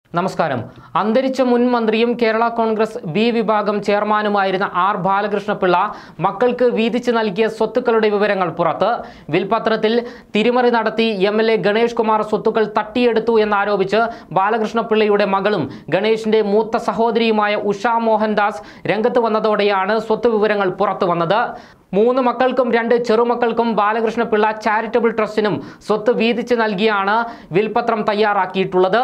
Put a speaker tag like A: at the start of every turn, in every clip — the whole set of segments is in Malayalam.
A: നമസ്കാരം. അന്തരിച്ച മുൻ മന്ത്രിയും കേരള കോൺഗ്രസ് ബി വിഭാഗം ചെയർമാനുമായിരുന്ന ആർ ബാലകൃഷ്ണ പിള്ള മക്കൾക്ക് വീതിച്ചു നൽകിയ സ്വത്തുക്കളുടെ വിവരങ്ങൾ പുറത്ത്. വിൽപത്രത്തിൽ തിരിമറി നടത്തി എംഎൽഎ ഗണേഷ് കുമാർ സ്വത്തുക്കൾ തട്ടിയെടുത്തു എന്നാരോപിച്ച് ബാലകൃഷ്ണ പിള്ളയുടെ മകളും ഗണേഷിന്റെ മൂത്ത സഹോദരിയുമായ ഉഷ മോഹൻദാസ് രംഗത്ത് വന്നതോടെയാണ് സ്വത്ത് വിവരങ്ങൾ പുറത്തു വന്നത്. 3 മക്കൾക്കും 2 ചെറുമക്കൾക്കും ബാലകൃഷ്ണ പിള്ള ചാരിറ്റബിൾ ട്രസ്റ്റിനും സ്വത്ത് വീതിച്ച് നൽകിയാണ് വിൽപത്രം തയ്യാറാക്കിയിട്ടുള്ളത്.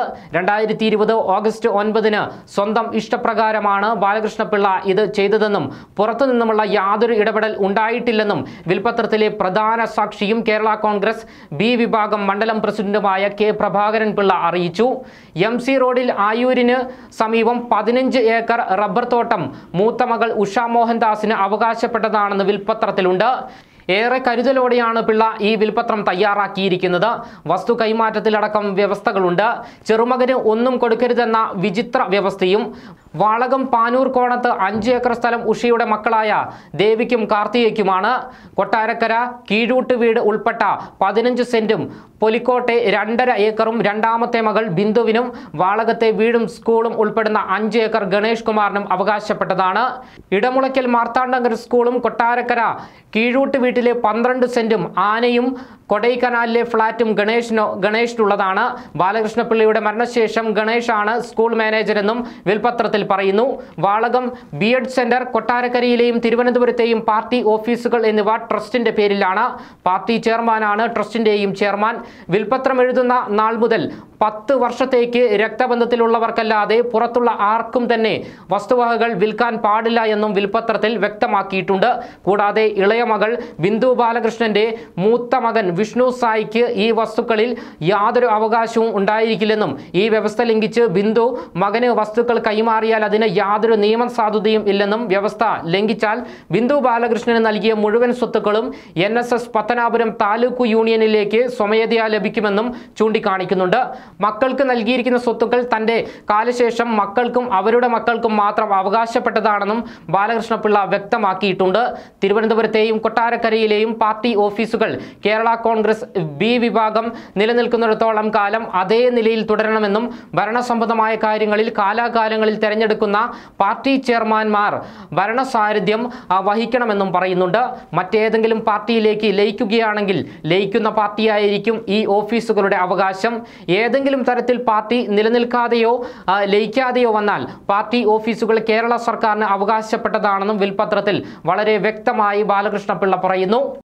A: 2020 ഓഗസ്റ്റ് 9 സ്വന്തം ഇഷ്ടപ്രകാരമാണ് ബാലകൃഷ്ണ പിള്ള ഇത് ചെയ്തതെന്നും പുറത്തുനിന്നുമുള്ള യാതൊരു ഇടപെടൽ ഉണ്ടായിട്ടില്ലെന്നും വിൽപത്രത്തിലെ പ്രധാന സാക്ഷിയും കേരള കോൺഗ്രസ് ബി വിഭാഗം മണ്ഡലം പ്രസിഡന്റുമായ കെ പ്രഭാകരൻ പിള്ള അറിയിച്ചു. MC റോഡിൽ ആയൂരിന് സമീപം 15 ഏക്കർ റബ്ബർ തോട്ടം മൂത്ത മകൾ ഉഷ മോഹൻദാസിന് അവകാശപ്പെട്ടതാണെന്ന് വിൽപത്രത്തിലുണ്ട്. ഏറെ കരുതലോടെയാണ് പിള്ള ഈ വിൽപത്രം തയ്യാറാക്കിയിരിക്കുന്നത്. വസ്തു കൈമാറ്റത്തിലടക്കം വ്യവസ്ഥകളുണ്ട്. ചെറുമകന് ഒന്നും കൊടുക്കരുതെന്ന വിചിത്ര വ്യവസ്ഥയും. വാളകം പാനൂർ കോണത്ത് 5 ഏക്കർ സ്ഥലം ഉഷയുടെ മക്കളായ ദേവിക്കും കാർത്തികയ്ക്കുമാണ്. കൊട്ടാരക്കര കീഴൂട്ട് വീട് ഉൾപ്പെട്ട 15 സെന്റും പൊലിക്കോട്ടെ 2.5 ഏക്കറും രണ്ടാമത്തെ മകൾ ബിന്ദുവിനും വാളകത്തെ വീടും സ്കൂളും ഉൾപ്പെടുന്ന 5 ഏക്കർ ഗണേഷ് കുമാറിനും അവകാശപ്പെട്ടതാണ്. ഇടമുളയ്ക്കൽ മാർത്താണ്ഡനഗർ സ്കൂളും കൊട്ടാരക്കര കീഴൂട്ട് വീട്ടിലെ 12 സെന്റും ആനയും കൊടൈക്കനാലിലെ ഫ്ളാറ്റും ഗണേഷിനുള്ളതാണ്. ബാലകൃഷ്ണ പിള്ളയുടെ മരണശേഷം ഗണേഷാണ് സ്കൂൾ മാനേജരെന്നും വിൽപത്രത്തിൽ പറയുന്നു. വാളകം ബി.എഡ് സെന്റർ, കൊട്ടാരക്കരയിലെയും തിരുവനന്തപുരത്തെയും പാർട്ടി ഓഫീസുകൾ എന്നിവ ട്രസ്റ്റിന്റെ പേരിലാണ്. പാർട്ടി ചെയർമാനാണ് ട്രസ്റ്റിന്റെയും ചെയർമാൻ. വിൽപത്രം എഴുതുന്ന നാൾ മുതൽ 10 വർഷത്തേക്ക് രക്തബന്ധത്തിലുള്ളവർക്കല്ലാതെ പുറത്തുള്ള ആർക്കും തന്നെ വസ്തുവകകൾ വിൽക്കാൻ പാടില്ല എന്നും വിൽപത്രത്തിൽ വ്യക്തമാക്കിയിട്ടുണ്ട്. കൂടാതെ ഇളയ മകൾ ബിന്ദു ബാലകൃഷ്ണന്റെ മൂത്ത മകൻ വിഷ്ണു സായിക്ക് ഈ വസ്തുക്കളിൽ യാതൊരു അവകാശവും ഉണ്ടായിരിക്കില്ലെന്നും ഈ വ്യവസ്ഥ ലംഘിച്ച് ബിന്ദു മകന് വസ്തുക്കൾ കൈമാറിയാൽ അതിന് യാതൊരു നിയമസാധുതയും ഇല്ലെന്നും വ്യവസ്ഥ ലംഘിച്ചാൽ ബിന്ദു ബാലകൃഷ്ണന് നൽകിയ മുഴുവൻ സ്വത്തുക്കളും NSS പത്തനാപുരം താലൂക്ക് യൂണിയനിലേക്ക് സ്വമേധയാ ലഭിക്കുമെന്നും ചൂണ്ടിക്കാണിക്കുന്നുണ്ട്. മക്കൾക്ക് നൽകിയിരിക്കുന്ന സ്വത്തുക്കൾ തന്റെ കാലശേഷം മക്കൾക്കും അവരുടെ മക്കൾക്കും മാത്രം അവകാശപ്പെട്ടതാണെന്നും ബാലകൃഷ്ണ പിള്ള വ്യക്തമാക്കിയിട്ടുണ്ട്. തിരുവനന്തപുരത്തെയും കൊട്ടാരക്കരയിലെയും പാർട്ടി ഓഫീസുകൾ കേരള കോൺഗ്രസ് ബി വിഭാഗം നിലനിൽക്കുന്നിടത്തോളം കാലം അതേ നിലയിൽ തുടരണമെന്നും ഭരണസംബന്ധമായ കാര്യങ്ങളിൽ കാലാകാലങ്ങളിൽ തെരഞ്ഞെടുക്കുന്ന പാർട്ടി ചെയർമാൻമാർ ഭരണസാരഥ്യം വഹിക്കണമെന്നും പറയുന്നുണ്ട്. മറ്റേതെങ്കിലും പാർട്ടിയിലേക്ക് ലയിക്കുകയാണെങ്കിൽ ലയിക്കുന്ന പാർട്ടിയായിരിക്കും ഈ ഓഫീസുകളുടെ അവകാശം. ഏതെങ്കിലും തരത്തിൽ പാർട്ടി നിലനിൽക്കാതെയോ ലയിക്കാതെയോ വന്നാൽ പാർട്ടി ഓഫീസുകൾ കേരള സർക്കാരിന് അവകാശപ്പെട്ടതാണെന്നും വിൽപത്രത്തിൽ വളരെ വ്യക്തമായി ബാലകൃഷ്ണ പിള്ള പറയുന്നു.